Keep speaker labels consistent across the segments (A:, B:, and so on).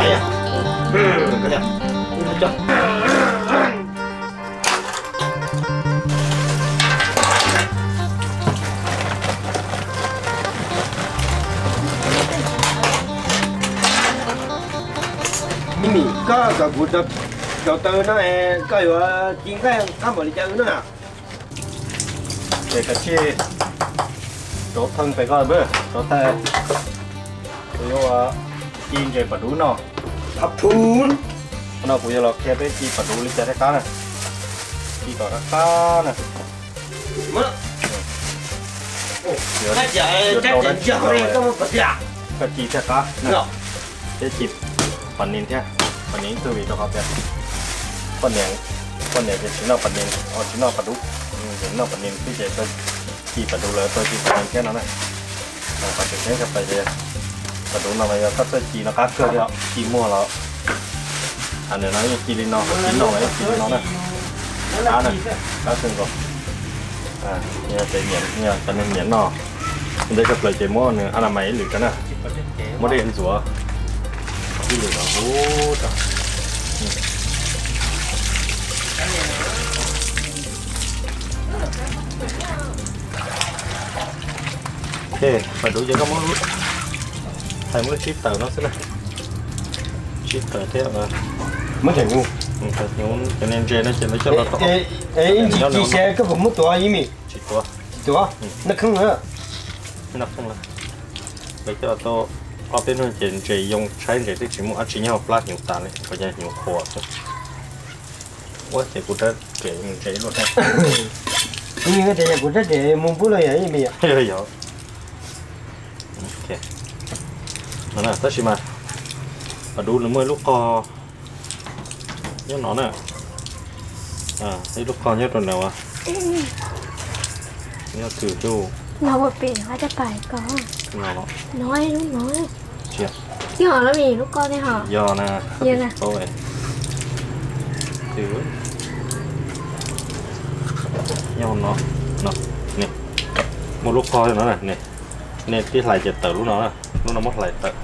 A: lại à. Cái này cho mì có cả củ đậu đậu tơ nó cóอยู่chín cái mà đi chơi nữa nào để cái chi đậu thân phải coi bữa đậu tơ rồi chín cái bát đũa nó hấp thun nó cũng là cái bé chi bát đũa lấy cái cá này chi có cá này mất cái chợ cái chợ này có một cái chi cái cá cái chi phần nín thế phần nín từ vị cho họ biết phần này thì chỉ là phần nín chỉ là phần đúc chỉ là phần nínที่จะchỉ phần đúcเลยตัวchỉ phần nínแค่นั้นนะphầnถึงแค่กับไปเลยphần đúc nào màก็จะchỉ nó khác cơ đấy chỉ mua nó anh này nói chỉ lên nó chỉ nó này chỉ nó này cá này cá xương rồi nhà chạy nhện nhà cho nên nhện nó đây gặp lại chạy mua nữa anh làm máy lử cái này mua điện rửa đi được rồi hú trời ok phải đủ cho các món lút thầy muốn chip tờ nó sẽ này chip tờ thế mà
B: mất thành ngu
A: thật ngu cho nên trên nó chỉ lấy cho nó to
B: chị xe cái vùng mất tuổi gì mi
A: chỉ to
B: nó không nữa
A: nó không là lấy cho to ở bên bên trên chỉ dùng trái để tích chỉ mua chỉ nhau plat nhiều tàn này có nhà nhiều khổ thôi quá thì cũng đã kể mình thấy luôn đấy
B: như cái này cũng rất để mua bútเลยvậy mi ạ
A: hiểu ok nó là tất mà và đu nó mới lúc co nhớ nó nè cái lúc co nhớ tuần nào à nhớ thử chu
C: เราเปลี่ยนว่าจะไปก่อน น้อยลูกน้อยที่หอแล้วมีลูกก้อนในหอย
A: อนะ
C: เยอะนะ
A: โอ้ยถือยอnó nè một lúc coi nó này nè nè cái lại chật tự lúc nó mất lại tự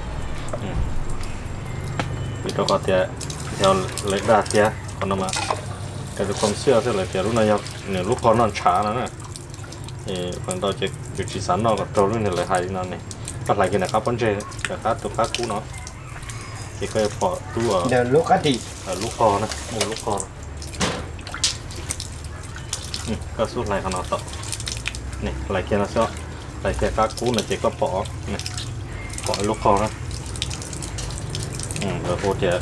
A: vì cho con thì theo lấy ra thì còn nó mà cái con xưa thì lại thì lúc này nè lúc con nó trả nó nè thì phần đầu chỉ sẵn nó còn trâu lên lại hay nó này bắt lại cái này cá bún chê cái cá tôm cá cú nó thì cái phở tu ở
B: lúc cá thì
A: ở lúc kho này một lúc kho cái suốt này nó tọt này lại kia nó sẽ lại kia cá cú này chỉ có bỏ này bỏ lúc kho đó rồi vô thì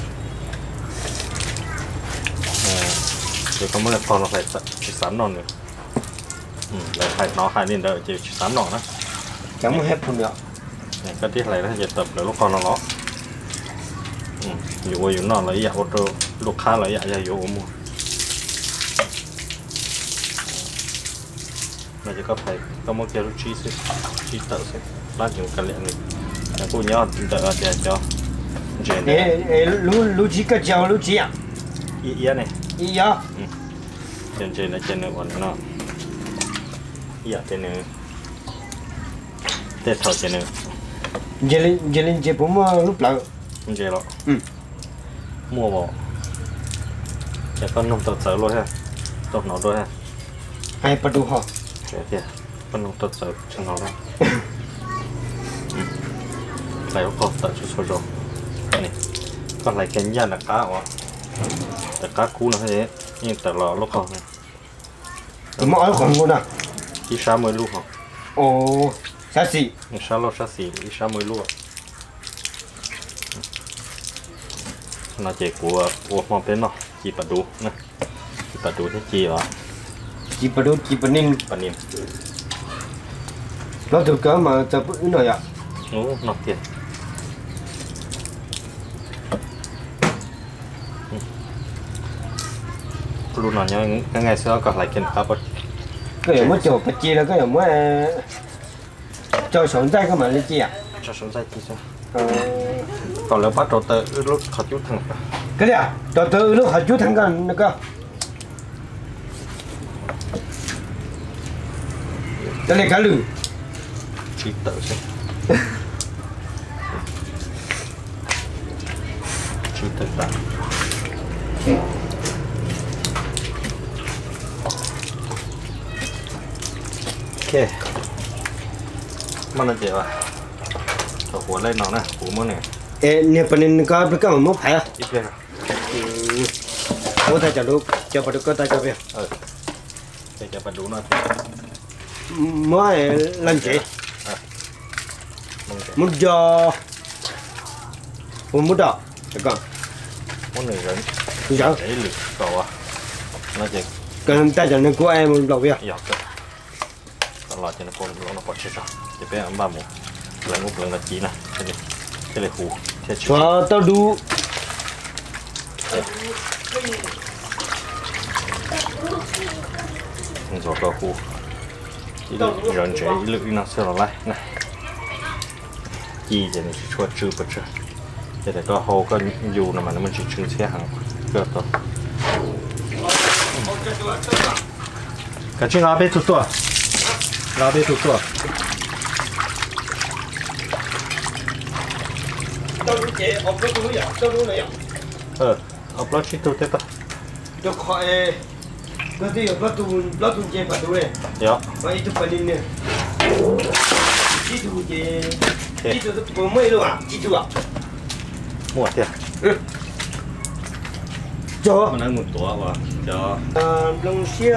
A: chỉ có mấy con nó phải chỉ sẵn nó nữa lại phải nó hai nên đợi chỉ sẵn nó đó
B: chẳng hết phần nữa
A: này cái tiết này nó sẽ tập để lúc con nó ló dù nó lấy dạ ô tô lúc khá lấy dạ ra dù mua này chỉ có phải có một cái chi tự sẽ lát dùng cái lẹn này cái cô nhớ tự để cho
B: lú chỉ cái dầu lú chỉ à
A: ý này
B: ý á
A: trên này còn nó dạ trên này tết thọ trên này
B: giờ lên chỉ bố mua lúc nào
A: giờ đó mua bỏ cái con nông tật sợ luôn ha tộc nó rồi ha
B: ai bắt đầu họ
A: kìa con nông tật sợ cho nó đó lại có tật cho rồi này còn lại cái nhà là cá ạ là cá cú nó thế nhưng tật lò lúc còn
B: tụi nó ở khoảng nào
A: ít sáu mươi lúc hả
B: ồ sao xì
A: sáu lô sáu xì ít 60 lúc nó chỉ của mong bên nó chỉ bắt đủ nè chỉ bắt đủ thế chỉ đó
B: chỉ bắt đủ chỉ bắt nín nó từ cỡ mà chụp cái này à
A: nó tiền luôn nào nhá cái ngày xưa còn lại kiện áp
B: cái gì mới chụp bạch chi là cái gì mới cho sống tay cái mà lên chi à
A: cho sống tay chi sao còn là bắt đầu từ lúc họ chút thằng
B: cái gì à từ lúc họ chút thằng cái cơ cái này cá lử
A: chỉ tự xem ok mà nó chịu à thở cuốn lên nó nè cú món này
B: nè phần nên có cái mốc phải à
A: ít lên
B: bố ta chả lúc cho bà được có ta cho về
A: để cho bà đủ nó
B: mới lần chị muốn cho muốn đỏ được không
A: món này rắn
B: dạ
A: để lượt cầu à nó chỉ
B: cần ta cho nên của em đầu việc
A: giọt thôi còn lại cho nó còn nó còn chết rồi chỉ biết ăn ba mũ lần một lần là chỉ nè cái này hủ thế chứ
B: cho tao đủ
A: rồi có hủ chỉ được rắn chế lượt nó sẽ lại nè chỉ để nó chua chua bớt rồi để có hồ có dù mà nó mình chỉ chừng xe hàng cơ thôi cái chuyện nào biết tụt tua nào biết tụt tua
B: tao đủ chế ốp nó đủ vậy tao đủ này
A: ốp nó chỉ tụt thế ta
B: cho khỏi cái gì ốp nó đủ chế phải đủ này
A: dạ
B: vậy chụp hình nè chỉ đủ chế chỉ đủ có mấy đâu à chỉ đủ à
A: mua tiền
B: cho
A: mình ăn một tổ vào cho
B: lông xia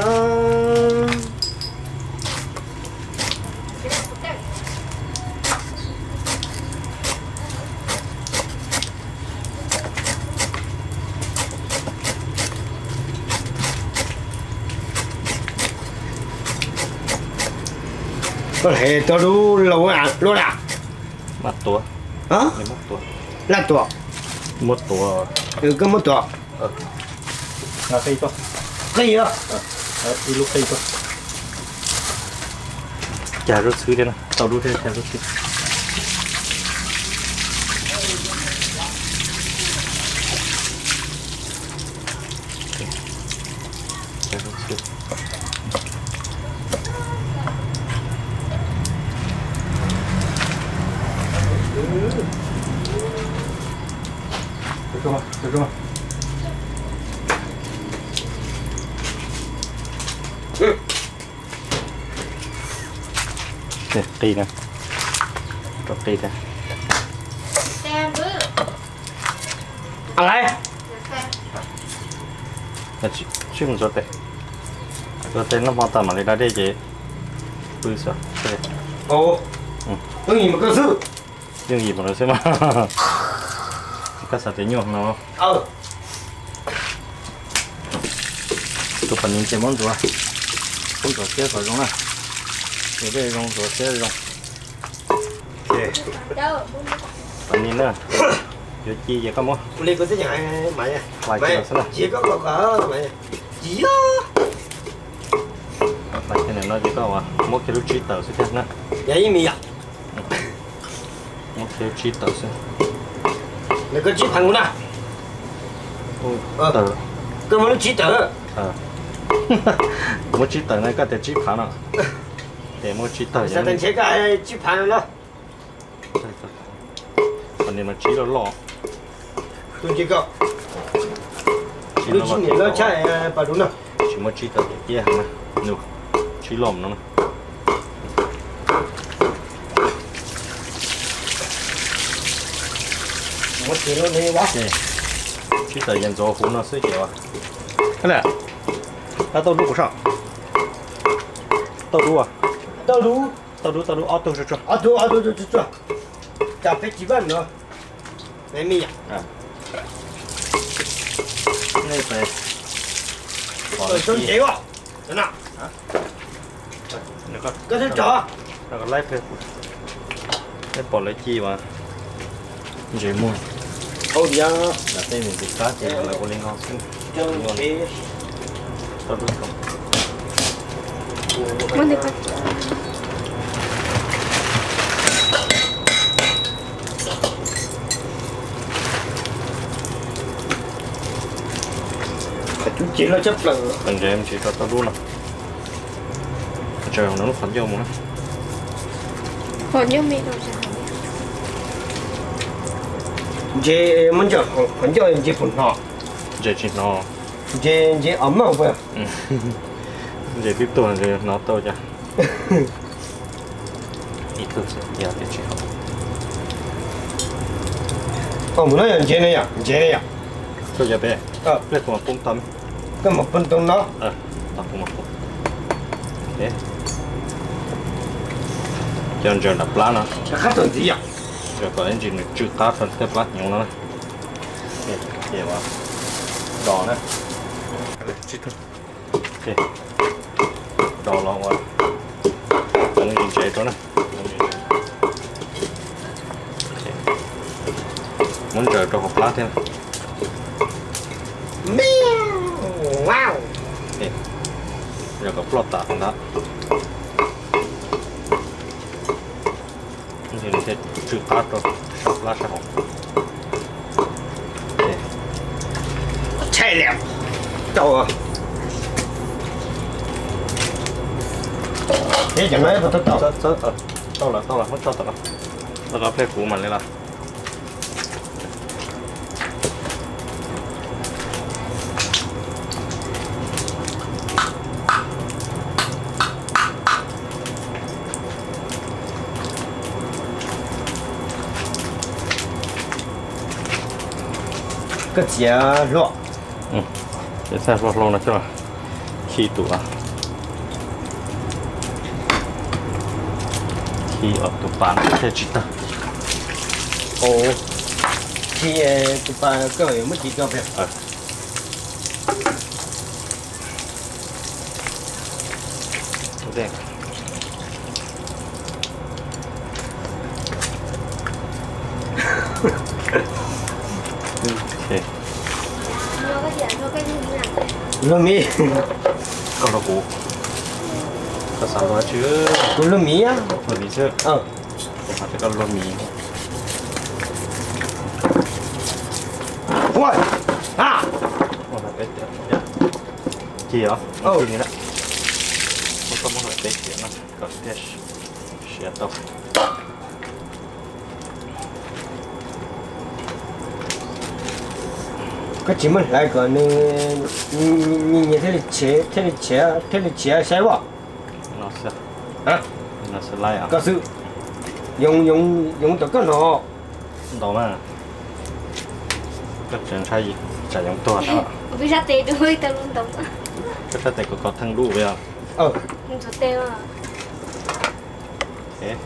B: có thể tao đủ lâu à luôn à
A: một tổ
B: hả
A: một tổ
B: là tổ
A: một tổ
B: có một tổ
A: là cây to
B: cái gì đó
A: đi lúc cây to chả rút xứ đây nè tao rút thế chả rút xứ chả rút xứ được không? Nè, tì nè. Trọc tì nè.
B: อะไร
A: Nè, chứ không cho tè. Cho tè nó bao tầm mà đi ra đây chứ. Bư sao?
B: ồ tôi nhìn một cái sư
A: Nhưng gì mà nó sẽ mà. Các sản tế nhuộm nó. Tôi phần nhìn xem món rồi. Không có xe khỏi giống này. Để đây rong rồi xe rong. Ok. Phần nhìn nữa. Giờ chi vậy không?
B: Uli có cái nhà mày
A: Lại
B: mày
A: cái nào
B: chỉ có mày chỉ đó
A: Lại cái này nó chỉ có một cái lúc trí tờ sẽ thế nữa.
B: vậy mì à
A: Một cái trí tờ sẽ.
B: mày có chỉ thằng nào
A: Tờ.
B: cái món chỉ tờ
A: Một trí tờ này có thể trí phá nào. Để một trí tờ
B: sao thằng chế cái chỉ phản nó
A: phần này mà trí nó lọ.
B: tôi chỉ có lúc chỉ nhìn nó chạy bà đúng không
A: chỉ một trí tờ kia hả nè trí lòm nó nè
B: một chỉ nó này quá
A: trí tờ dành cho phú nó sẽ kiểu à cái này ta tao đu của sao tao đu à
B: tao đủ
A: auto cho cho
B: cho chả phải chỉ bán nữa này mì à
A: này phải
B: rồi tôi chế quá thế nào cái thứ chó
A: nó có lấy phải cái bỏ lấy chi mà dễ mua
B: ôi da
A: là tên mình bị cá thì là có liên ngon xinh ngon tao đu không
C: Món gì con?
B: chú chỉ nó chấp lần
A: anh em chỉ cho tao đu nào trời nó phản vô một nó
C: Hột như mì đồ sao?
B: chế muốn cho còn cho em chế phun họ
A: dễ chỉ nó
B: chế ấm mà vậy
A: dễ biết tuần rồi nó to cho ít thứ sẽ giờ để chỉ học
B: muốn nói gì này à
A: tôi giờ bé lấy của một tấm
B: cái một phân tông nó
A: tập của một thế chân chân đập lá nó
B: khác tuần gì à
A: rồi có engine chưa tắt phần tiếp lá nhiều nó này để vào đỏ này chít thôi ok đỏ lòng vào đang nhìn chạy đó này muốn chờ cho hộp lá thêm
B: wow
A: giờ có plot tạ đó thì nó sẽ trừ tát rồi sắp lá sẽ hộp
B: chạy lẹ đâu à thế chẳng nói tôi tao
A: tao là mất cho tao tao có phê cũ mà lên là
B: cái gì lọ
A: cái xe lọt lông nó cho khi tủ à khi ở tủ bán sẽ chỉ ta
B: ồ khi tụi ba cái này mới chỉ cho việc
A: đen ok
B: lúa mì
A: câu đó cũ có sao đó chứ
B: lúa mì á
A: lúa mì chứ
B: hoặc
A: là cái lúa mì
B: ôi à
A: hoặc là cái gì đó gì nữa một con một cái gì nó có cái sẽ tao
B: cái chỉ mình lại còn như thế là chế sai quá
A: nó sẽ
B: hả
A: nó sẽ lại à
B: có sự dùng tất cả nó
A: đó mà cái chuyện sai gì chả giống tôi đó
C: bây giờ tê đuôi tao luôn tổng
A: cái sai tay có thằng đủ bây giờ
C: mình cho tê mà
A: thế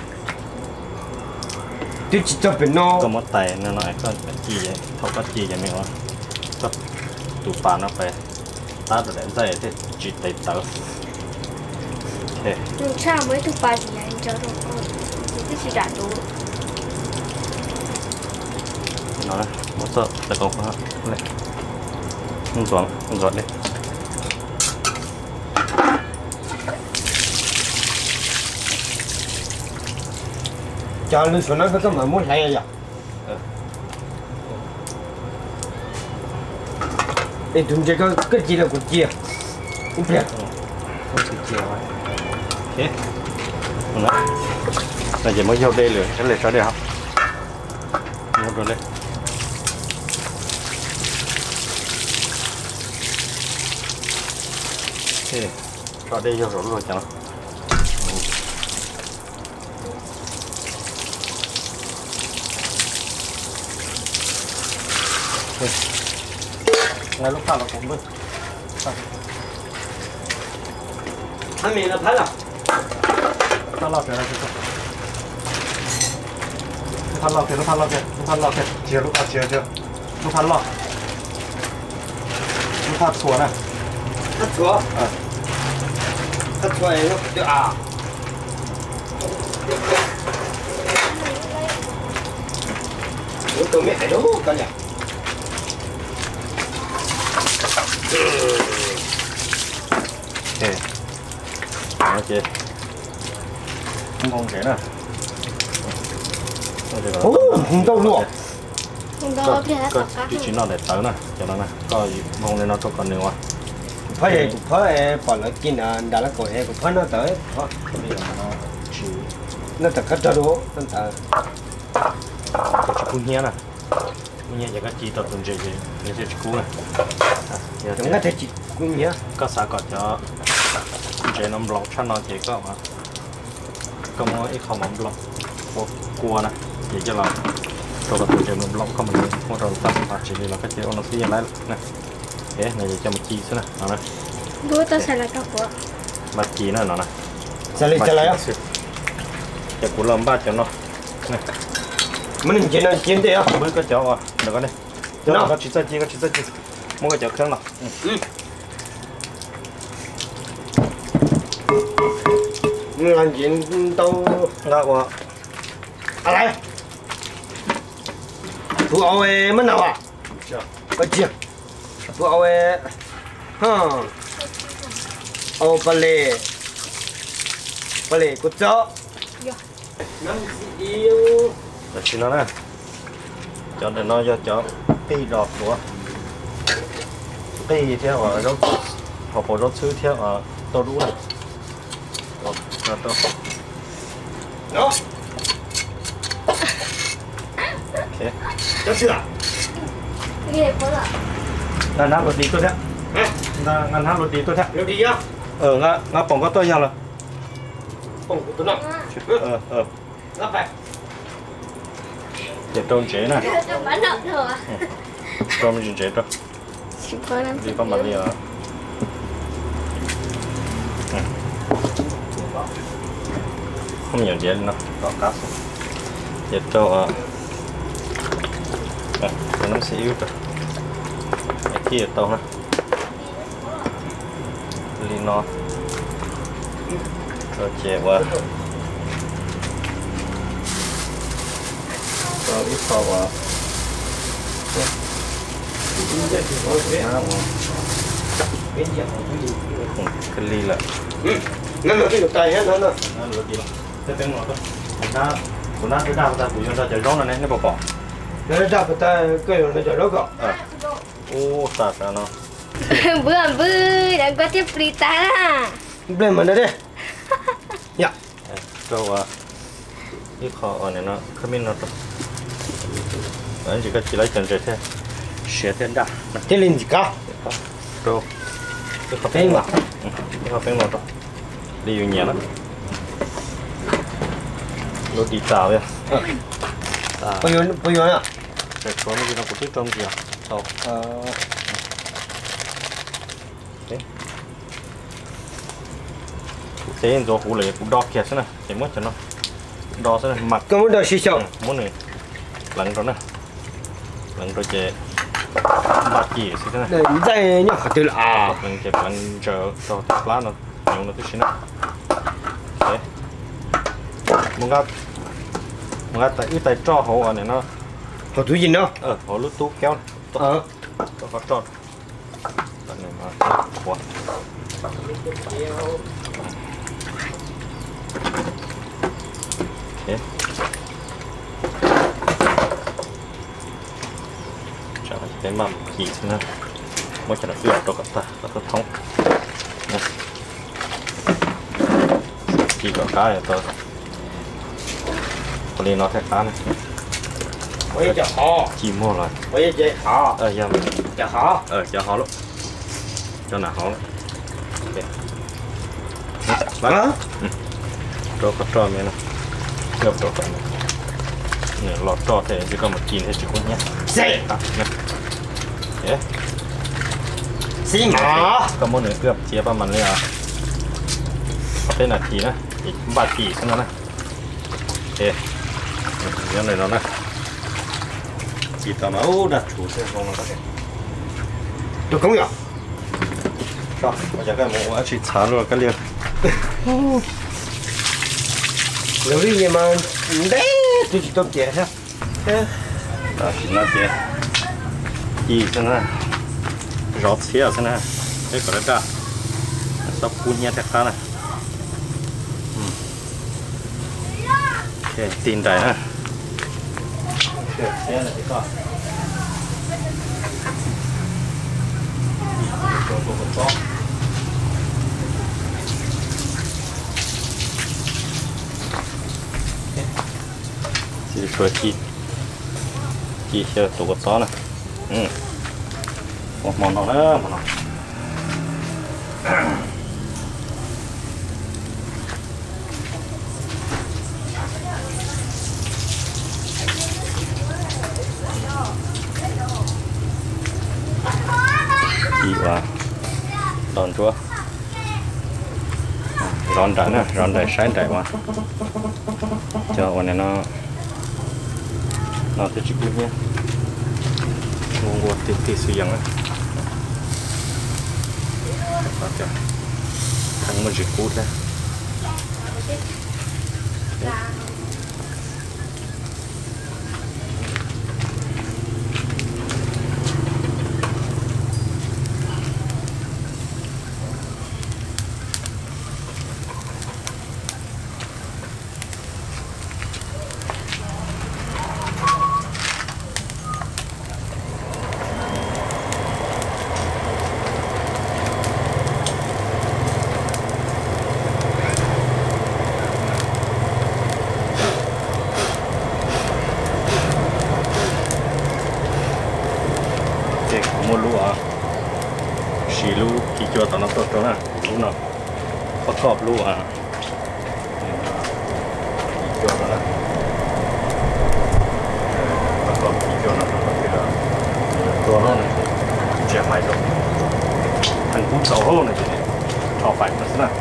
B: tôi chỉ cho bên nó
A: có một tay nó nói có gì vậy thâu có gì vậy mình có tủ bàn nó phải ta được đến đây thì chỉ tay tớ ok
C: nhưng sao mới tụi ba gì anh cho được con cái gì đã đủ
A: nói một sợ sẽ có quá này không giọt đi
B: cho lưu xuống nó cái mà muốn hay vậy để chúng ta cái gì là của chia cũng biết
A: không sự chia rồi ok nói là chỉ mới vô đây rồi cái này cho đây học vô rồi đây ok cho đây vô rồi chẳng ngay lúc nào là cũng được
B: anh mình là phải là
A: nó lọt rồi nó than lọt kìa chia lúc chia lúc than xua này
B: thắt xua này nó được à tôi mới đâu cả nhà
A: ok không cái nè
B: không đâu luôn
C: không đâu thì
A: có vị trí nào để tới nè cho nó nè có mong nên nó cho con nữa
B: phải bỏ lại kia là đã là cổ em phải nó tới nó thật khá cho đủ nó thật
A: cái chú nhé nè chú nhé giờ cái chi tập tuần gì như thế chú này
B: chúng ta thấy chị cũng nhớ
A: có sao còn cho chế nó lọc chăn nó chế có mà có mỗi ít không mắm lọc cua này vậy cho là rồi là chế nó lọc không mình một đầu tắt phạt chỉ là cái chế nó xí lại này thế này cho một chi xí này nó này
C: bữa tao xài lại các của
A: ba chi này nó này
B: xài lại á
A: จะกูลมบ้าจังเนาะ
B: mình chiến đi á
A: มือก็เจาะอ่ะเดี๋ยวก่อนนี่เจาะก็ชิดใส่จีมันก็เจาะเครื่องหรอ
B: làm chuyện đâu
A: น่ากว่า
B: อะไรถูเอาไอ้มันเอาอ่ะก็เจียถูเอาไอ้ฮะเอาไปเลยกูเจาะน้ำสีเดียว
A: แต่ชิ้นนั้นนะเจาะเดี๋ยวน้อยเจาะปีดอกตัวปีเที่ยวรถพอพอรถซื้อเที่ยวตัวรู้นะตัว
B: เนาะ
A: โอเค
B: จะเชื่อ
C: เรียกเขาละ
A: งานน้ำรถดีตัวเนี้ยงานน้ำรถดีตัวเนี้ย
B: เดี๋ยวดีอ่ะ
A: งาป่องก็ตัวยังเหรอ
B: ผมตัวนั้น รับไป
A: เดี๋ยวตรงเจ๊นะ
C: จะbán nợ thôi à
A: ตรงมันเจ๊ตัว
C: chỉ có năm
A: ดีก็มาเรียkhông nhiều chuyện đâu có cá dịch cho nó sẽ yếu rồi cái kia to ha lino rồi chè qua rồi ít to qua cái ly là
B: nó là cái được tay hết nó
A: nó lựa gì thế tiếng ngọt thôi của nó cái đào ta của chúng ta chạy rong này nó bỏ bỏ
B: nó ra cái tay cái nó chạy đó cọ
A: ô sạt ra nó
C: bữa đã có tiếp frita
B: lên mà nó đi dạ
A: cho cái kho này nó không biết nó đấy chỉ có chỉ lấy chân thế xé thiên đa
B: cái lên gì cao
A: rồi cái kho
B: cái mà
A: cái kho phèn ngọt đi nhiều nhẹ lắm nó đi tàu vậy
B: bây giờ nè
A: cái số nó cũng thích trong gì à tàu thế rồi hú lệ cũng đo kẹt thế này để mất cho nó đo thế này mặt
B: có muốn đo xí xào
A: muốn này lặn rồi nè lặn rồi chế bát gì thế này
B: để dây nhá từ là
A: lặn chế lặn chờ cho thịt lá nó nhiều nó tí nữa thế muốn ngắt tại ít tại cho hổ này nó
B: họ túi gì nữa
A: hổ lút tú kéo có tròn tận này mà quá thế cho cái mầm chỉ nữa mới cho nó ướt cho cả ta nó thông chỉ có cái rồi lên nó thay cá này
B: bây giờ họ
A: chỉ mua rồi
B: bây giờ họ
A: giờ
B: giờ họ
A: cho họ luôn cho nào họ luôn
B: hả
A: cho có trò này nè ngập trò này nè lọt trò thì chỉ có một chín thì chỉ có nhé
B: dây
A: thế
B: xí mà
A: có một nửa cướp chia ba mìnhเลยà có tên là chỉ nè chỉ ba chỉ xong rồi nè thế cái này nó nè chỉ tao máu đặt chủ xe không nó có thể
B: tôi không hiểu
A: rồi bây giờ cái mũ chỉ xả rồi cái liền
B: nếu đi gì mà đấy tôi chỉ tôm chè thôi
A: đó chỉ là chè chỉ thế này rót xía thế này cái cái đó sắp phun nhẹ thật khá này ok tin đại nè xía này có chỉ sửa chỉ sửa tủ cái to này một món đó nữa mà nó tòn chúa rón trái nè rón trái sáng trái mà choวันnày nó tới chích nhé ngô tít suy rằng á thằng mình chỉ cút ra mua lúa xì lúa kỳ cho tao nó tốt đó nè lúa nàoประกอบลúa kỳ cho đóประกอบkỳ cho nóตัวnó này chè mày rồi thành cú sầu hô này chị thọ phải nó thế nào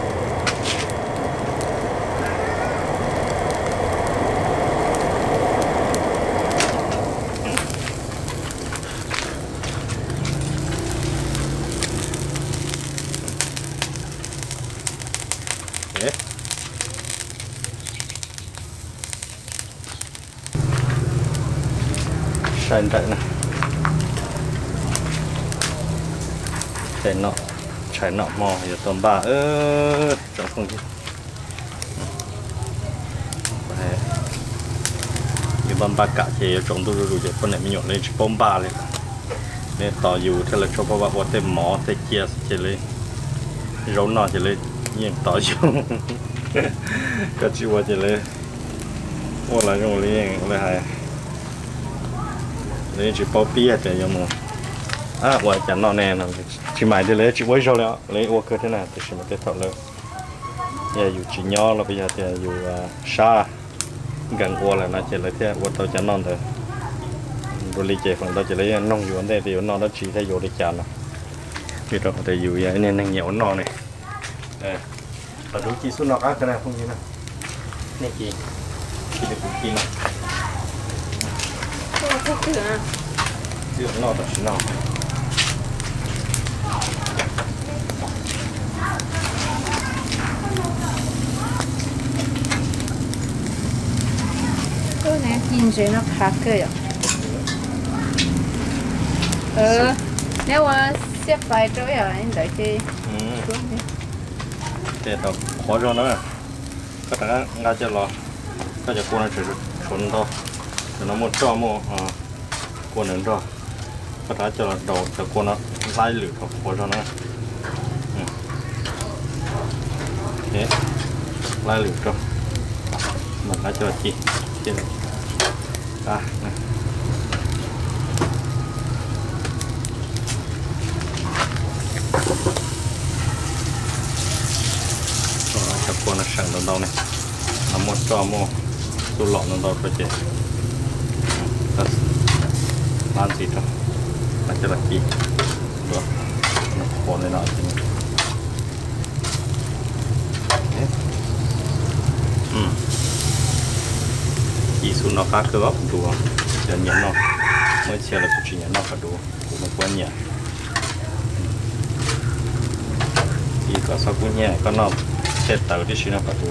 A: xài vậy nè chạy nọ mò giờ tôm ba chẳng không chứ như băm ba cả thì trồng đu đu giờ con này mình nhộn lên bom baเลยnênต่ออยู่ถ้าเราชอบว่าเต็มหมอเต็มเกียร์จะเลยร้อนนอนจะเลยยังต่ออยู่ก็ชิวจะเลยว่าอะไรตรงนี้เองเลยหายเลยchỉ bao bia để cho muaว่าจะนอนแน่นอนchỉ mãi đi lấy chỉ quay rồiแล้วlấy ô cơ thế nào thì chỉ một cái thợ lớn giờอยู่chỉ nhỏ là bây giờ thìอยู่xa gần ô là nó chỉ lấy thế ô taoจะนอนthôi rồi lấy chế phần tao chỉ lấy nôngอยู่đây thì ngon nó chỉ thấy vô để chán rồi vì đó thìอยู่vậy nên năng nhiều ngon này và đối chi số nọ cái này không như nào này chị được chi nào chưa nọ thật sự nọ
D: cái này nhìn thấy nó khác cơ nếu mà xếp phải chỗ ở anh đợi chị
A: để tao khó cho nó cái thằng ngay cho lo cái cho cô nó chỉ chuẩn thôi nó một cho mua cô nó cho cái thằng cho đầu cho cô nó lái lửa khó cho nó thế lái lửa cho mình lái cho chị trên này cho cô nó sẵn đâu này nó một cho mua tôi lọ nó đâu phải chị làm gì đó là cho là kỹ được nó khó này nọ thì kỹ số nó khác cơ bắp đủ giờ nhẫn nó mới xe là cũng chỉ nhẫn nó phải đủ cũng một quan nhẹ thì có sao cũng nhẹ có nó sẽ tạo đi xin nó phải đủ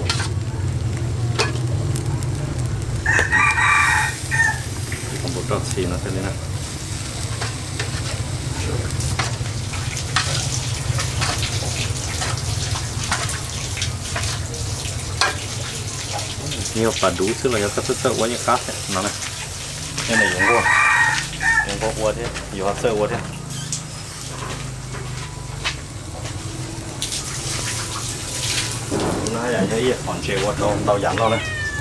A: không bộ tròn xì nó thế này nhiều phần đủ xứ là nó có sơ quá như khác nó này cái này giống qua thế nhiều hạt sơ qua thế nó là cái còn chịu qua tàu giảm nó này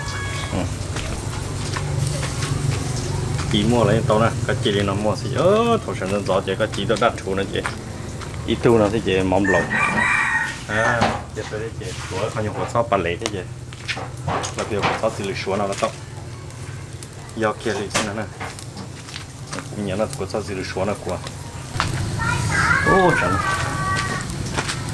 A: chỉ mua lấy tàu này cái chỉ nó mua gì thầu sản xuất gió chỉ có chỉ được đặt chủ nó chỉ ít tu nó thì chỉ mỏng lỏng chỉ tới chỉ của coi như của shop bản lệ thế chứ là điều của shop thì lịch số nào nó tóc do kia lịch thế này nhớ là của shop thì lịch số nào của ô chẳng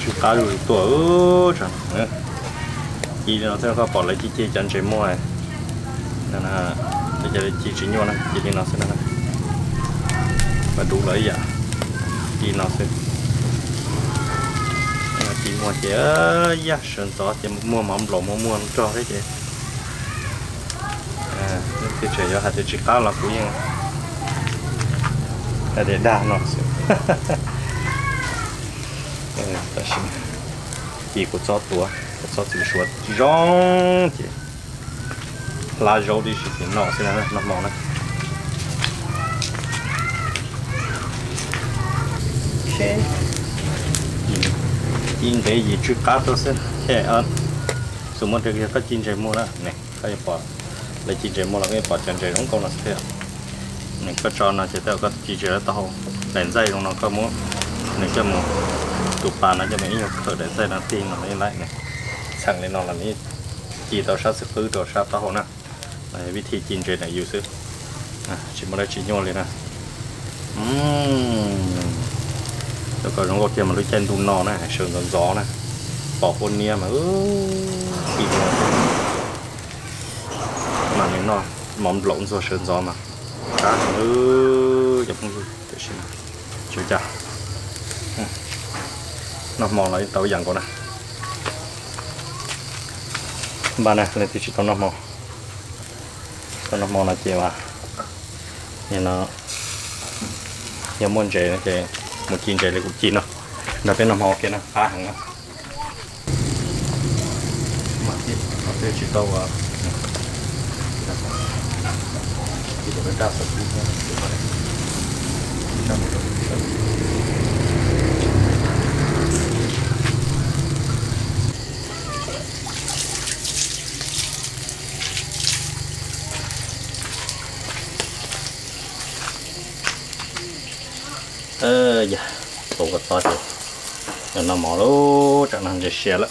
A: chú cá rồi tuổi chẳng nữa chị nó sẽ có bỏ lại chị chơi chân chơi mua này nên là bây giờ chị chỉ nhau này chị nó sẽ này và đủ lấy dạ chị nó sẽ chị mua chị giá sơn gió chị mua mắm lẩu mua cho đấy chị thì chỉ cho hai đứa chỉ cá là cũng như là để đa nó chị của chó tua chó chỉ suốt rong chị lá rau đi thì nó sẽ là nó mỏng này chín cái gì chút cá tôi sẽ thế ăn số một cái có chín trái mua đó này cái bỏ lấy chín trái mua là cái bỏ chân trái đúng không là thế này có cho nó chỉ theo có chín trái tao đèn dây trong nó có muốn này cho một tụ bàn nó cho mấy nhiều khởi đèn dây nó tin nó lên lại nàyสั่งlên nó là ní chỉ tao sát sức phứ tao sát tao nè nàyวิธีchín trái này yêu sức chỉ một đây chỉ nhau lên nèแล้วก็น้องก็เตรียมมาด้วยเจนดูนอนะเชิญตอนซ้อนะปอกคนเนี้ยมาปีกมาเนี่ยนอหมอมหลงส่วนเชิญซ้อมาจ้าอย่าเพิ่งดูเดี๋ยวชิมชิวจ้านอมองเราเตาอย่างก่อนนะบ้านนะเลยที่ชิตอนอมองตอนอมองนะเจ้าเนี่ยเนาะยังม้วนใจนะเจ้một chín trái là cũng chín rồi, là bên nằm hồ kia nè, phá hàng á, mà cái chỉ tàu à, chỉ có cái đào sập luôn dạ, tổ cái to rồi, nó mỏ lố, chẳng hạnจะเสียละ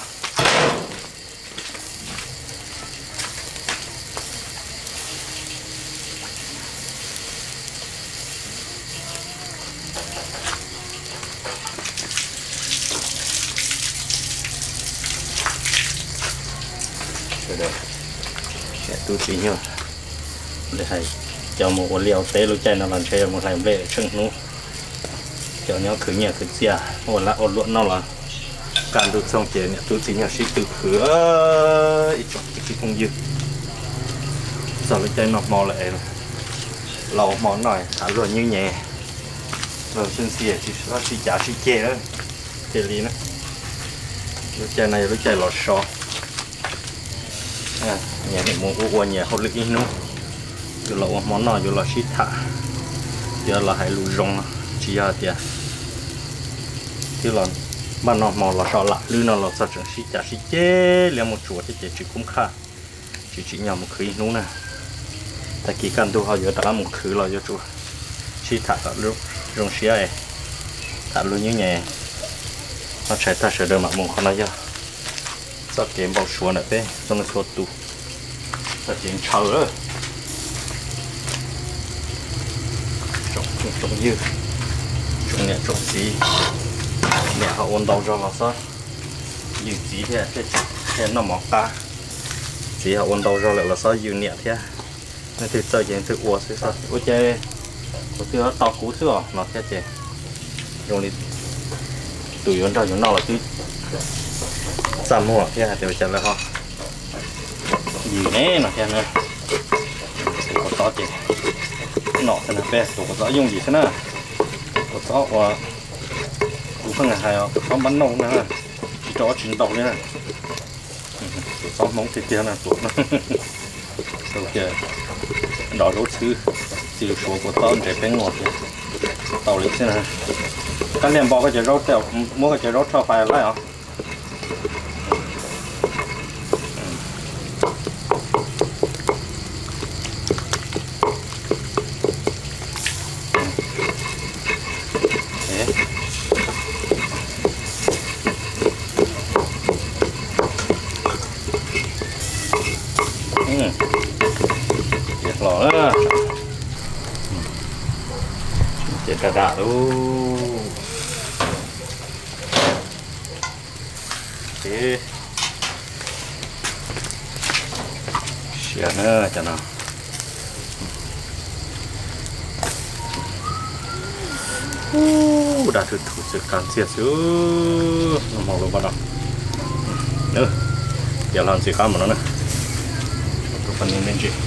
A: được, sẽ tu trí nhiều, để hay cho một con liều té lúc chạy nó làm chơi một ngày về chân nó cho nhau khử nhà khử xia ổn là ổn luận nó làการดูส่งเจเนี่ยตัวจริงอย่างชิตึกเขืออีกจบอีกคงยืดสอนใจนอกมอเลยเรามอหน่อยหาเรื่องยืดแย่เราเส้นเสียที่ว่าชิจ่าชิเจแล้วเจลีนะรู้ใจในรู้ใจหลอดชอเนี่ยเนี่ยมองอ้วนเนี่ยเขาลึกอีนู้อยู่เรามอหน่อยอยู่เราชิถะเดี๋ยวเราให้รู้รงchỉ là tiền thì là bạn nó mò là sao lạ lư nó là sao chẳng xí chả xí chế liền một chuột thì chỉ cũng khá chỉ nhầm một khứ đúng nè tại kỳ can tu họ giờ đã một khứ là cho chuột xí thả cả lúc rong xí ấy thả luôn như nhẹ nó chạy ta sẽ đưa mặt mông con nó giờ sao kiếm bao chuột này thế trong cái chuột tu sao kiếm chờ rồi trồng dưa trồng nhẹ trồng xí nhẹ họ ôn đầu cho họ sao dưa xí thế nó mọc ta xí họ ôn đầu cho lại là sao dưa nhẹ thế nên thì sao chuyện tự uống thế sao ôi chơi có thứ tao cú thứ à nó thế chơi dùng đi tùy vấn ra chúng nó là cứ xăm mua thế thì chơi lại họ gì nè nó thế này có to chơi nọ thế này bé có rõ dùng gì thế nào có rõ và cũng không là hay có bắn nông nữa chỉ cho chuyển động nữa có móng thịt tiền là tuột nó ok đỏ lúa thứ chiều số của tao để bé ngọt tàu lấy thế này các liền bỏ cái chè rau tèo mua cái chè rau cho phải lại hả chế xỉa nữa cho nó đã thử sự can xỉa xíu nó màu luôn bắt đầu nữa giờ làm gì khác mà nó nữa tôi phần nên chị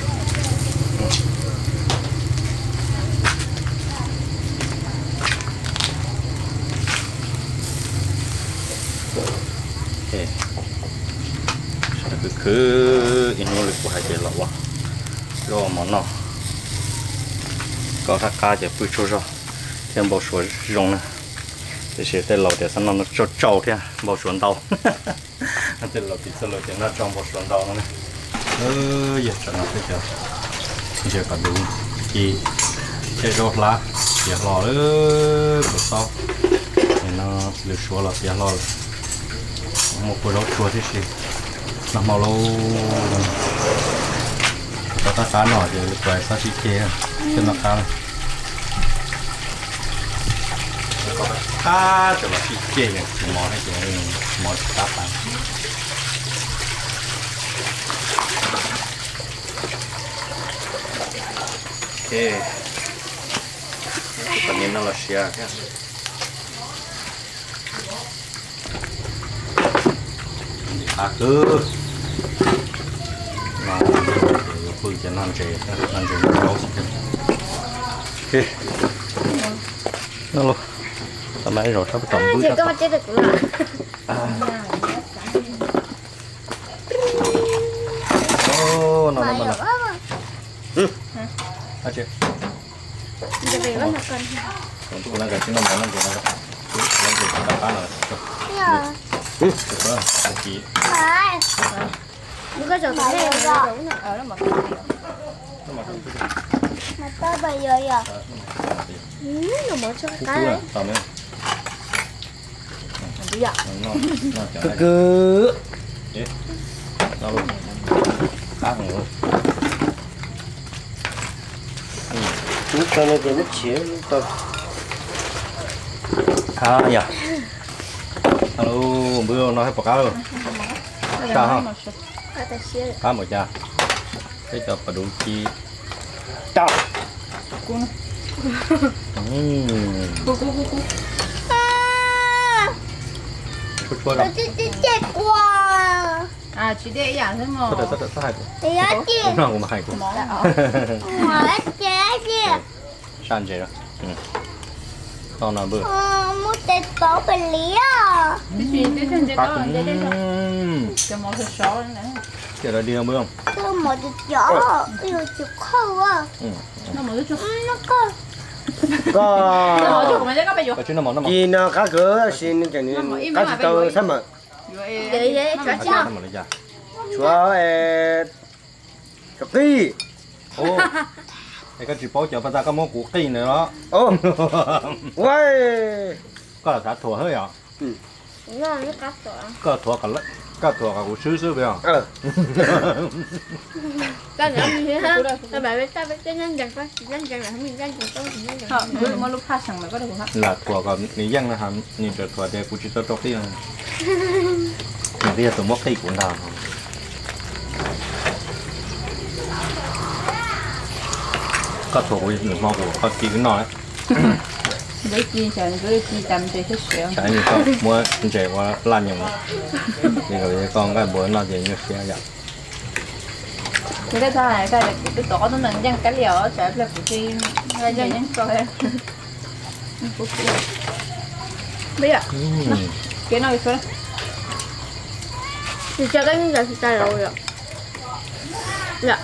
A: cứ in nỗ lực của hai chế lẩu à rồi món nào có thắc cá chỉ bự chua rồi thêm bao số rong nè để sẽ tới lẩu để sang nó cho trâu thế bao số tàu tới lẩu thì sau lẩu thì nó trong bao số tàu nữa giờ cho nó tới giờ cả đủ thì chế rau lá thì lò nữa bữa sau thì nó lựa số là thì lò một bữa rau chua thì gì nó màu lâu có ta cá nhỏ thì quay sa chi kê trên mặt cá này có cá cho nó chi kê này chỉ món hay chỉ món cá bán ok phần nhân nó là xia nhé cứ nó phương cho non trẻ nấu ok nó luôn tầm ấy rồi sắp tổng bước
C: chỉ có chết được là
A: nó à chị
C: giờ về vẫn là cần
A: còn tôi đang cái chúng nó món nó gì nó cá rồi được rồi chị
C: những cái chỗ này là
D: ở đó mà
C: ta bây giờ à nó mở cho cái đấy bây giờ
B: cứ
A: nó luôn cá nữa
B: lúc sau này thì nó chĩa tao
A: nhỉ alo bữa nói bỏ cá rồi sao không cá một cha cái cho phải đủ chi
B: tao
A: chua đâu
C: chết quá
D: à chị để dạng thế mà
A: sao hai
C: chị
A: cũng nào mà hai cũng
C: mà chết kìa
A: san chế rồi tao nào bữa
C: muốn tết tổ bên lý à
D: chị để trên đó để cho món thịt sò nữa
A: kia là đi không bữa không
C: tôi một chút giỏ yêu chụp khâu à
D: nó mới chút
C: nó có
D: nó chút mà chắc có bây giờ
A: có chuyện nó món nó món
B: gì nó cá cửa xin cái này cá chỉ tao sao mà
C: vậy cả
A: nó món lấy ra
B: chúa cặp ti
A: ô cái chỉ bảo cho bà ta có món củ cây này đó
B: ô quay
A: có là cá thua hơi à
C: nó cá sỏi
A: có thua cả củ sứ phải không
C: cái nữa như thế các bạn biết ta biết cái nhân vật đó nhân vật là không mình nhân vật tôi thì nhân vật
D: mà lúc phát chẳng mày có được không
A: là thua còn ní dân là hàm nhìn được thua để củ chỉ tao tróc đi rồi bây giờ tụi móc cây cũng nào có thua của những món của có chi cái nọ đấy
D: để chi chẳng cứ chi tầm để thích sẹo
A: cái gì con mua trẻ qua lan nhung thì cái con cái bữa nó gì như xe vậy
D: cái thứ này cái tổ nó mình dân cái liều sẽ là của chi ngay dân những coi bây giờ cái nào vậy
C: thì cho cái nhân vật ta rồi dạ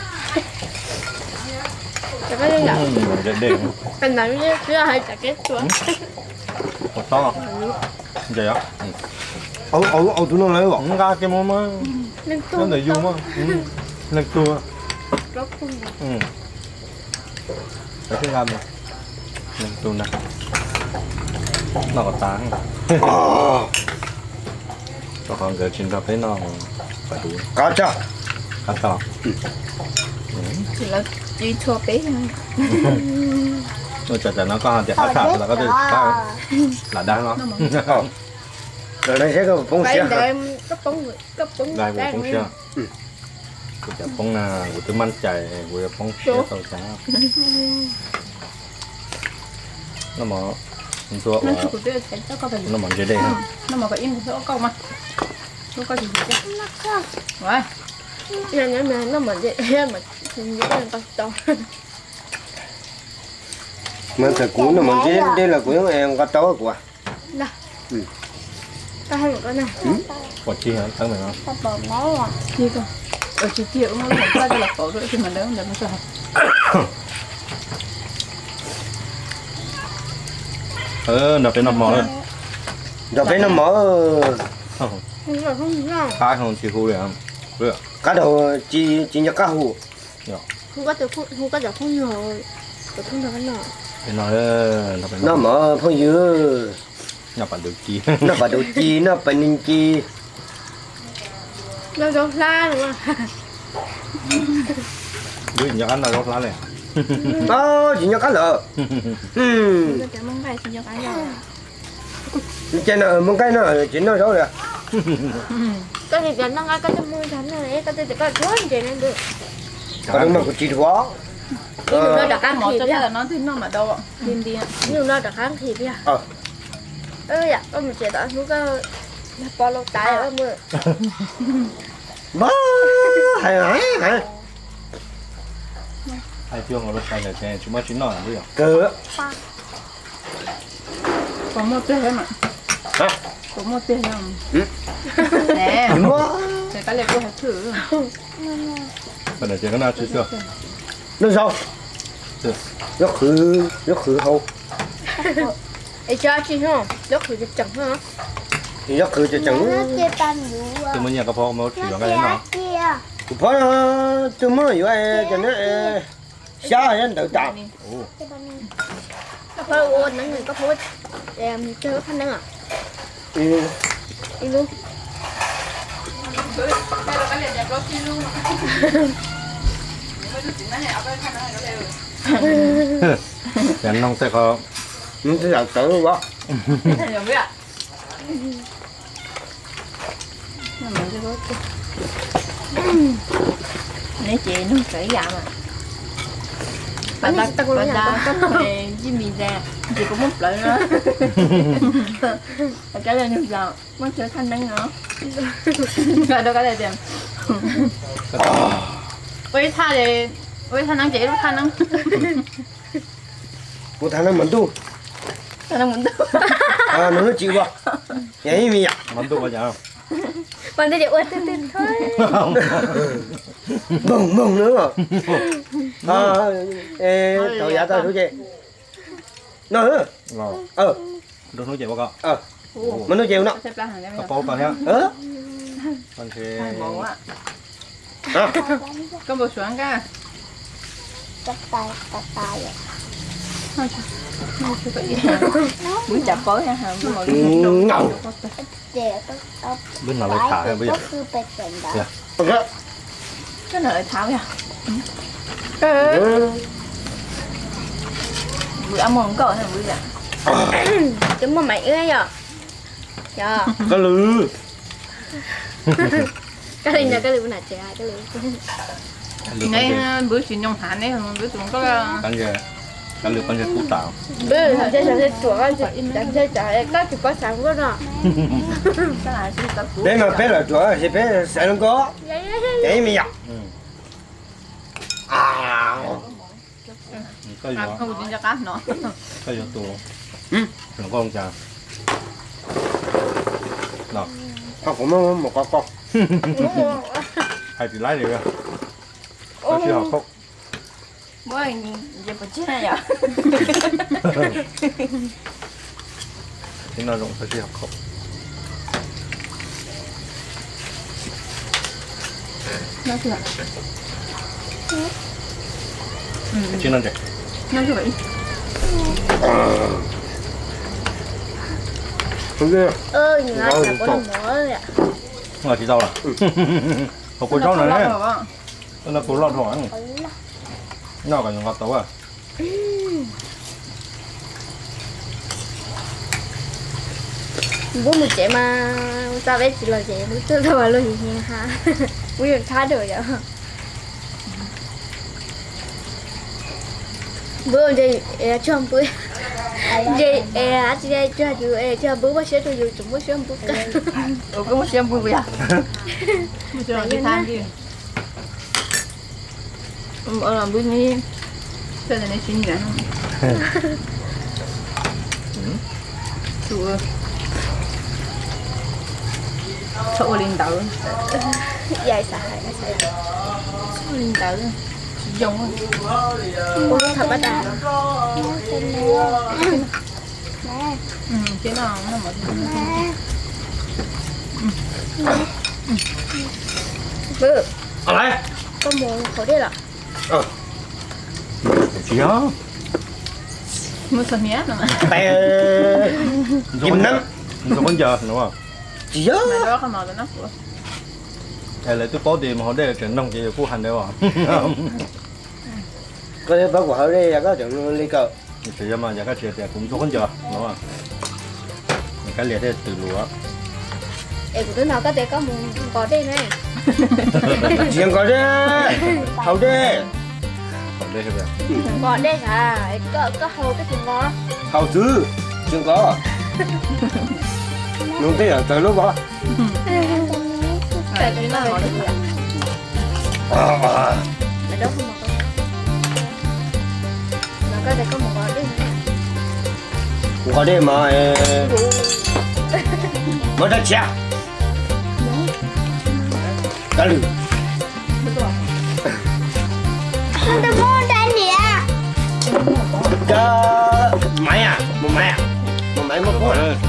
C: cho cái nhân vật cái này mới cứ hay chặt cái xuống
A: một to vậy á
B: ấu tụi nó lấy bỏ
A: không ra cái món mà nó để dùng mà lên tua cái thứ làm này lên tua này nó có tán cho con giờ chín ra thấy nó phải đủ
B: cá cha
A: cá to
D: chỉ là chi thua bé
A: nó chả nó có hạt đẹp ác là có thể là đang không
B: rồi đây sẽ có phong
D: phải
B: xe
D: để cấp bóng
A: Đây của phong xe. Củaจะphong nào, của tôiมั่นใจcủaจะphong xe taoช้าnó màตัว
D: nó chụp được cái cho có phải
A: nó mỏng dưới đây ha
D: nó mà có in số câu mà số câu gì chứ rồi
C: nhà mẹ nó mà vậy mà những cái to to
B: mà thật cũ nó mà đây là của em có tối của
C: nè ta hay một cái này
A: còn chi hả thắng mày không
C: bò máu à
D: chi cơ ở chỉ chịu nó không ra là khổ rồi thì mình đỡ để nó sợ
A: nó phải nằm mỏ rồi
B: rồi phải nó mở
C: không phải không nào
A: cá không chịu hú được không được
B: cá đầu chỉ nhặt cá hù
C: không có được không có được không nhiều không được cái nào
A: cái nó phải
B: nó mở phong dữ
A: nó phải được chi
B: nó phải đầu chi nó phải ninh chi
C: nó rau la đúng không
A: đứa nhặt ăn là rau lá này
B: chỉ nhặt cá lợ
C: cái mông này chỉ cho cái nào
B: trên nó một cái nó chỉ nó rồi
C: cái gì cái nó ngay cái trong môi thắn này cái gì cái chuối gì nên được
B: còn đừng mà có chỉ quá
C: nó đặt ăn
D: một
C: thịt
D: cho
C: đi
D: là nó thì nó mà đâu ạ đi đi
C: nhưng nó đặt ăn thịt đi dạ ông chị đã xuống cái bao lâu tái ở mưa
B: bá hay
A: ai chưa ngồi lúc này là chè chúng ta chín nọ bây giờ
B: cơ
D: có một tê mà
B: hả
D: có một tê không nè thì cái này tôi học thử
A: bây giờ chè cái nào chưa
B: nó sao nó khử hâu
C: ấy cho chị không nó khử được chẳng hả
B: nó khử cho chẳng
A: tôi mới nhà cái phô mới chỉ vào cái nào
B: cũng phải tôi mới nói cho nó xa nhân tự tạo
C: có phải ôn nó người có phải em chơi khăn năng à đi luôn
D: đây là cái này đẹp lắm chi luôn
A: cái nông sẽ có
B: nó sẽ làm tự quá
D: hiểu biết ạ nãy chị nó kể dạ mà bà ta có về với mì ra chị cũng muốn lợi nó cái này như giờ mới trở thành năng nữa rồi đâu cái này tiền với tha thì với tha năng chị lúc tha năng
B: một thằng nó mình tu
D: tha năng mình tu
B: nó chịu quá vậy mi
A: mắm tu bao giờ không
C: còn đây để ôn tên thôi
B: bông nữa tao giả tao số chị nó
A: được nói chuyện bao cậu
B: mình nói chuyện nó
D: xếp ra hàng em
A: cậu bao cậu nhá con thì
D: màu á có bộ xuống cả
C: tay rồi
D: bữa chập tối ha hả bữa
B: ngầu
A: bên nào lại thả bây giờ
D: cái này lại tháo nha bữa ăn món cỡ này bữa giờ
C: chúng mà mày ơi nhở
B: cái lư
C: cái này là cái lư nào trẻ cái lư
D: này bữa chuyện nhông thản đấy bữa tụi có
A: cái lượt con cụ tạo
C: bữa thằng chơi chuột anh chơi các chụp có sáng quá rồi
B: đấy mà bé là chuột thì bé sẽ không có vậy mi
A: cái gì
D: không có cho cá nữa
A: cái gì tù nó có không chả nào
B: không một con
A: hay thì lái được có chưa học không
D: bữa anh giờ bữa chết này à
A: thì nó rộng phải chưa học không
D: nó chưa
A: chứ nó chạy
D: nó chưa vậy
C: nhiều là có đồng mỡ rồi ạ
A: là chỉ rau à học cuối rau này đấy đó là cuối lọt hỏi nào cả những ngọt tấu à
C: bố một trẻ mà sao bé chỉ là trẻ bố chưa đâu mà lo gì nha ha bố được thay đổi vậy bố gì cho bố gì chị đây cho bố bác sẽ cho dù chúng bố sẽ bố cả
D: có một xem vui à cho đi than đi làm bữa nay cho nên nó xin nữa chua chỗ linh tàu
C: dài xài
D: linh tàu dùng
C: bố thật bắt đầu
D: chứ nó một
C: bố
B: อะไร
C: có mồm khó đi là
A: Chị á.
D: mua sắm mía nữa mà
B: แต่กินนั้น
A: Không có giờ đúng không?
B: เยอะ
D: mày đó không mò tụi nó của
A: Đây là tôi có tiền mà họ để chuyển nông chị phu hành đấy à?
B: ก็เลยบอกว่าเขาได้ก็ถึงเลยก็
A: Thì mà giờ các chị thì cũng không có giờ đúng không? Cái liệt thì từ lúa.
C: em của tôi nào có thể có mồm có đi này
B: เสียงก็ได้เขาได้
A: Còn đây thì
C: có đi à có hồ cái thùng ngó
B: เขาซื้อเสียงก็ลุงเตี้ยเจอรู้ป่ะ
C: tại cái nào
D: ngồi
C: vậy
D: đi
C: mày đâu không mà nó có thể có một có đi
B: เขาได้มามาได้เชียตะลึง
C: không được mua đây nè
B: จะไม่อ่ะมึงไม่อ่ะมึงไม่มาพูด
A: đây.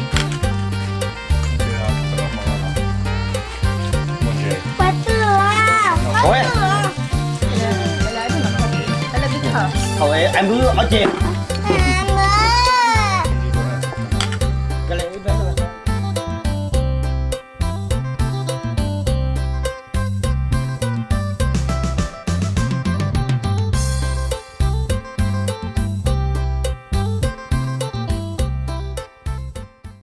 C: bắt lửa
B: โอ้ย
D: lấy cái mặt lấy cái thở
B: เขาไอ้ไอ้มือเอาเจ็บ
C: à